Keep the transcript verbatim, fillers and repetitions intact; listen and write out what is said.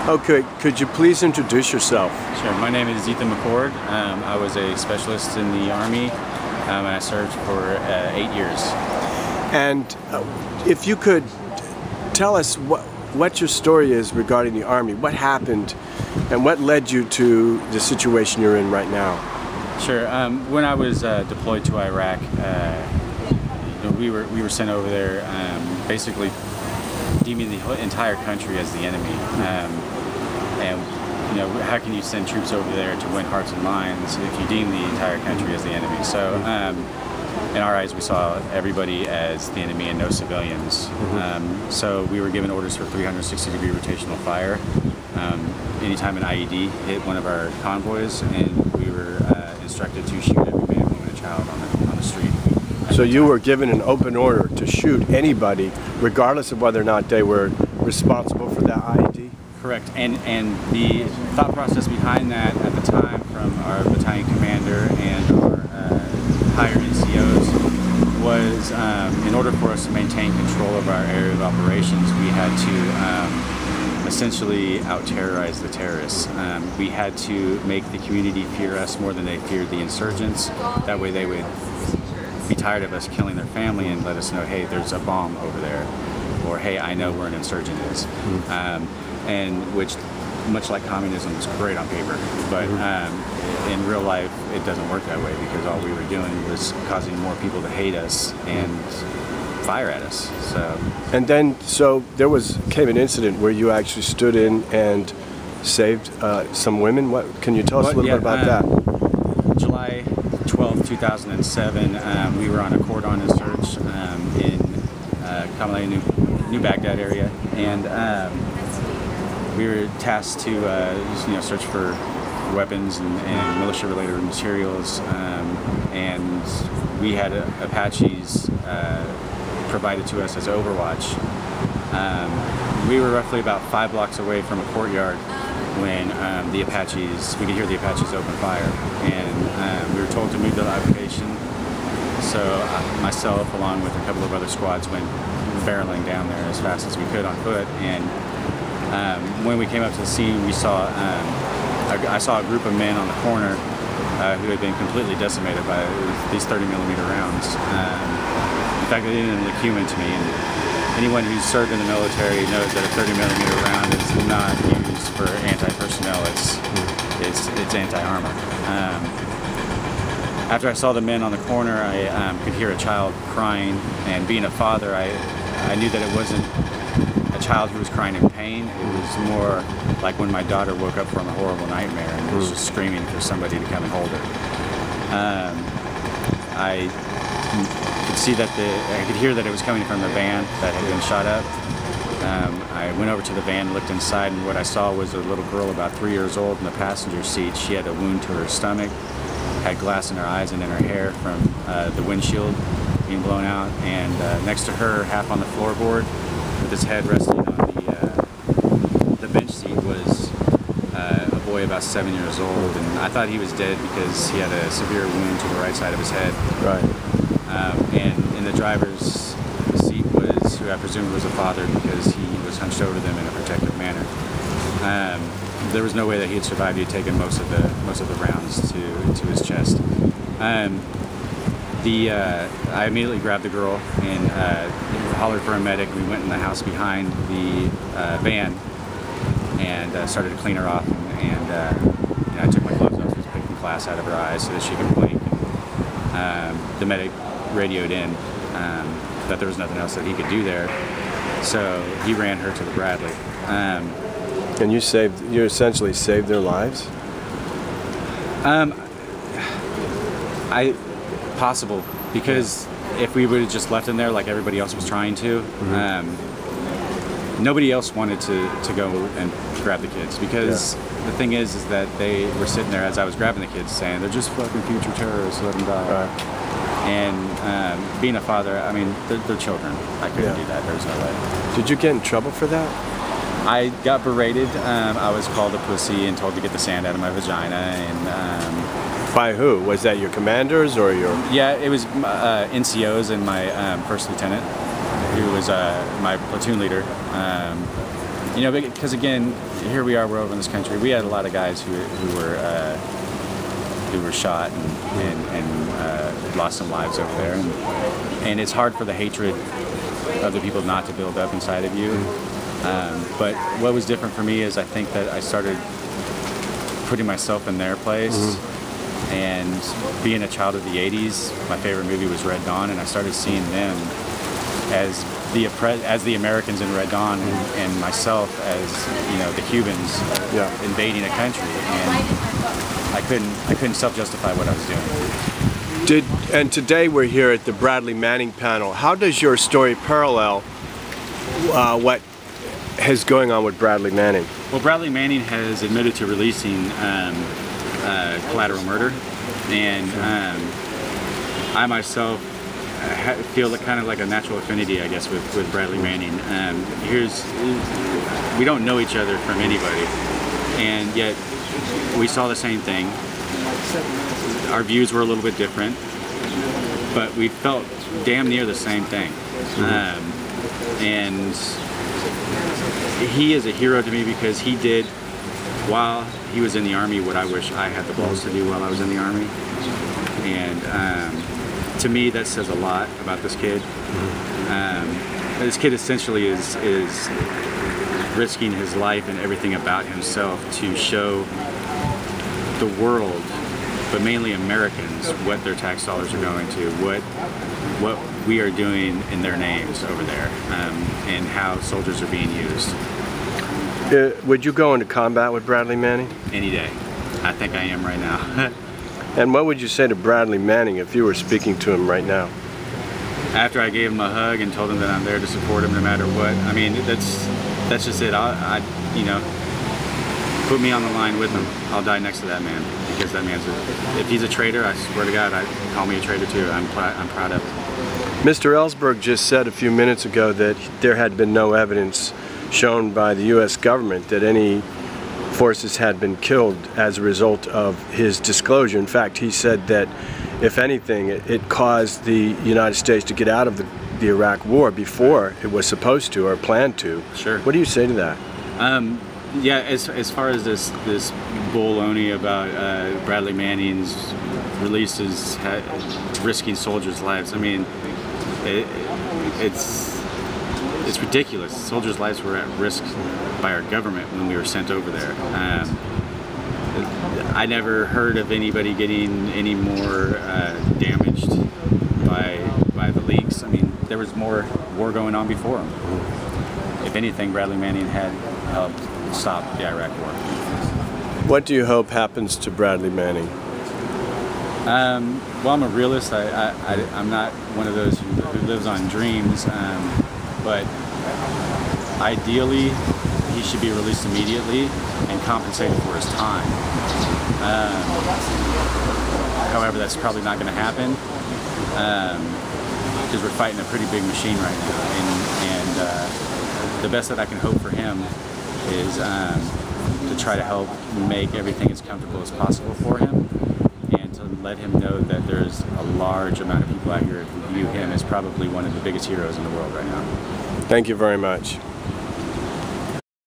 Okay, could you please introduce yourself? Sure. My name is Ethan McCord. Um, I was a specialist in the Army, um, and I served for uh, eight years. And uh, if you could tell us what, what your story is regarding the Army, what happened, and what led you to the situation you're in right now? Sure. Um, when I was uh, deployed to Iraq, uh, you know, we were we were sent over there, um, basically deeming the entire country as the enemy. Um, and you know, how can you send troops over there to win hearts and minds if you deem the entire country as the enemy? So, um, in our eyes, we saw everybody as the enemy and no civilians. Mm-hmm. um, so we were given orders for three hundred sixty degree rotational fire. Um, anytime an I E D hit one of our convoys, and we were uh, instructed to shoot every man, woman, and child on the, on the street. So you were given an open order to shoot anybody, regardless of whether or not they were responsible for that I E D? Correct. And, and the thought process behind that at the time from our battalion commander and our uh, higher N C Os was um, in order for us to maintain control of our area of operations, we had to um, essentially out-terrorize the terrorists. Um, we had to make the community fear us more than they feared the insurgents. That way they would be tired of us killing their family and let us know, hey, there's a bomb over there, or hey, I know where an insurgent is. Mm-hmm. um, and which, much like communism, is great on paper, but um, in real life it doesn't work that way, because all we were doing was causing more people to hate us and fire at us. So, and then, so there was came an incident where you actually stood in and saved uh, some women. What can you tell us well, a little yeah, bit about um, that? July twelfth, two thousand seven, um, we were on a cordon search um, in uh, Kamalaya, New, New Baghdad area, and um, we were tasked to uh, you know, search for weapons and, and militia-related materials, um, and we had uh, Apaches uh, provided to us as overwatch. Um, we were roughly about five blocks away from a courtyard when um, the Apaches, we could hear the Apaches open fire, and um, we were told to move to the location. So uh, myself, along with a couple of other squads, went barreling down there as fast as we could on foot. And um, when we came up to the scene, we saw, um, I, I saw a group of men on the corner uh, who had been completely decimated by these thirty millimeter rounds. Um, in fact, they didn't even look human to me. And anyone who's served in the military knows that a thirty millimeter round is not used for anti-personnel. It's it's it's anti-armor. Um, after I saw the men on the corner, I um, could hear a child crying, and being a father, I I knew that it wasn't a child who was crying in pain. It was more like when my daughter woke up from a horrible nightmare and was just screaming for somebody to come and hold her. Um, I could see that the, I could hear that it was coming from the van that had been shot up. Um, I went over to the van, looked inside, and what I saw was a little girl about three years old in the passenger seat. She had a wound to her stomach, had glass in her eyes and in her hair from uh, the windshield being blown out, and uh, next to her, half on the floorboard, with his head resting on the, uh, the bench seat, was uh, a boy about seven years old, and I thought he was dead because he had a severe wound to the right side of his head. Right. Um, and in the driver's seat was who I presumed was a father, because he was hunched over them in a protective manner. Um, there was no way that he had survived. He had taken most of the most of the rounds to to his chest. Um, the uh, I immediately grabbed the girl and uh, hollered for a medic. We went in the house behind the uh, van and uh, started to clean her off. And, and uh, you know, I took my gloves off, was picking glass out of her eyes so that she could blink. Um, the medic radioed in um, that there was nothing else that he could do there, so he ran her to the Bradley. Um, and you saved, you essentially saved their lives? Um, I, possible, because if we would have just left them there like everybody else was trying to, mm-hmm. um, nobody else wanted to, to go and grab the kids, because yeah. the thing is, is that they were sitting there as I was grabbing the kids saying, they're just fucking future terrorists, let them die. Right. And um, being a father, I mean, they're, they're children. I couldn't yeah. do that, there's no way. Did you get in trouble for that? I got berated. Um, I was called a pussy and told to get the sand out of my vagina. And um, by who? Was that your commanders or your? Yeah, it was uh, N C Os and my um, first lieutenant, who was uh, my platoon leader. Um, You know, because again, here we are, we're over in this country. We had a lot of guys who, who were uh, who were shot and, and, and uh, lost some lives over there. And, and it's hard for the hatred of the people not to build up inside of you. Um, but what was different for me is I think that I started putting myself in their place. Mm-hmm. And being a child of the eighties, my favorite movie was Red Dawn, and I started seeing them as the as the Americans in Red Dawn, and, and myself as, you know, the Cubans yeah. invading a country, and I couldn't I couldn't self-justify what I was doing. Did and today we're here at the Bradley Manning panel. How does your story parallel uh, what is going on with Bradley Manning? Well, Bradley Manning has admitted to releasing um, uh, Collateral Murder, and um, I myself feel kind of like a natural affinity, I guess, with, with Bradley Manning. Um, here's, we don't know each other from anybody, and yet we saw the same thing. Our views were a little bit different, but we felt damn near the same thing. Um, and he is a hero to me because he did, while he was in the Army, what I wish I had the balls to do while I was in the Army. And um, to me, that says a lot about this kid. Um, this kid essentially is, is risking his life and everything about himself to show the world, but mainly Americans, what their tax dollars are going to, what what we are doing in their names over there, um, and how soldiers are being used. Uh, would you go into combat with Bradley Manning? Any day. I think I am right now. And what would you say to Bradley Manning if you were speaking to him right now? After I gave him a hug and told him that I'm there to support him no matter what, I mean, that's that's just it. I, I you know, put me on the line with him. I'll die next to that man, because that man's a, if he's a traitor, I swear to God, I call me a traitor too. I'm I'm proud of it. Mister Ellsberg just said a few minutes ago that there had been no evidence shown by the U S government that any forces had been killed as a result of his disclosure. In fact, he said that, if anything, it, it caused the United States to get out of the, the Iraq war before it was supposed to or planned to. Sure. What do you say to that? Um, yeah, as, as far as this this baloney about uh, Bradley Manning's releases ha risking soldiers' lives, I mean, it, it's it's ridiculous. Soldiers' lives were at risk by our government when we were sent over there. Um, I never heard of anybody getting any more uh, damaged by by the leaks. I mean, there was more war going on before him. If anything, Bradley Manning had helped stop the Iraq war. What do you hope happens to Bradley Manning? Um, well, I'm a realist. I, I, I, I'm not one of those who, who lives on dreams, um, but ideally, he should be released immediately and compensated for his time. Um, however, that's probably not going to happen, um, because we're fighting a pretty big machine right now, and, and uh, the best that I can hope for him is um, to try to help make everything as comfortable as possible for him, and to let him know that there's a large amount of people out here who view him as probably one of the biggest heroes in the world right now. Thank you very much.